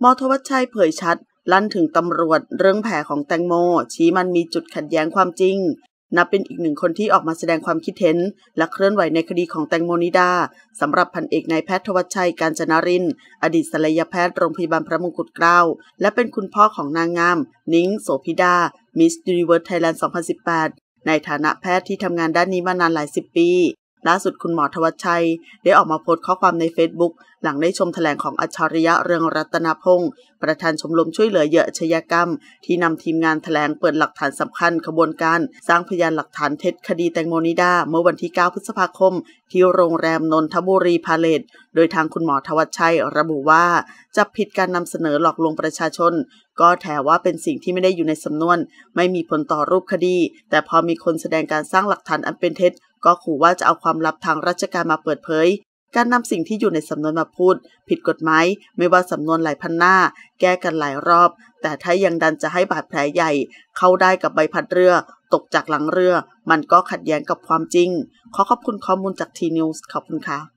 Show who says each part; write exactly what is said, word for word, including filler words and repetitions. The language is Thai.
Speaker 1: ม.ธวัชชัยเผยชัดลั่นถึงตำรวจเรื่องแผลของแตงโมชี้มันมีจุดขัดแย้งความจริงนับเป็นอีกหนึ่งคนที่ออกมาแสดงความคิดเห็นและเคลื่อนไหวในคดีของแตงโมนิดาสำหรับพันเอกนายแพทย์ธวัชชัยกาญจนรินทร์อดีตศัลยแพทย์โรงพยาบาลพระมงกุฎเกล้าและเป็นคุณพ่อของนางงามนิ้งโสภิดา Miss Universe Thailand สองพันสิบแปดในฐานะแพทย์ที่ทำงานด้านนี้มานานหลายสิบปีล่าสุดคุณหมอธวัชชัยได้ออกมาโพสต์ข้อความใน Facebook หลังได้ชมแถลงของอัจฉริยะเรืองรัตนพงศ์ประธานชมรมช่วยเหลือเหยื่ออาชญากรรมที่นำทีมงานแถลงเปิดหลักฐานสำคัญขบวนการสร้างพยานหลักฐานเท็จคดีแตงโมนิดาเมื่อวันที่เก้าพฤษภาคมที่โรงแรมนนทบุรีพาเลทโดยทางคุณหมอธวัชชัยระบุว่าจับผิดการนำเสนอหลอกลวงประชาชนก็แถว่าเป็นสิ่งที่ไม่ได้อยู่ในสำนวนไม่มีผลต่อรูปคดีแต่พอมีคนแสดงการสร้างหลักฐานอันเป็นเท็จก็ขู่ว่าจะเอาความลับทางราชการมาเปิดเผยการนำสิ่งที่อยู่ในสำนวนมาพูดผิดกฎหมายไม่ว่าสำนวนหลายพันหน้าแก้กันหลายรอบแต่ถ้ายังดันจะให้บาดแผลใหญ่เข้าได้กับใบพัดเรือตกจากหลังเรือมันก็ขัดแย้งกับความจริงขอขอบคุณข้อมูลจากทีนิวส์ขอบคุณค่ะ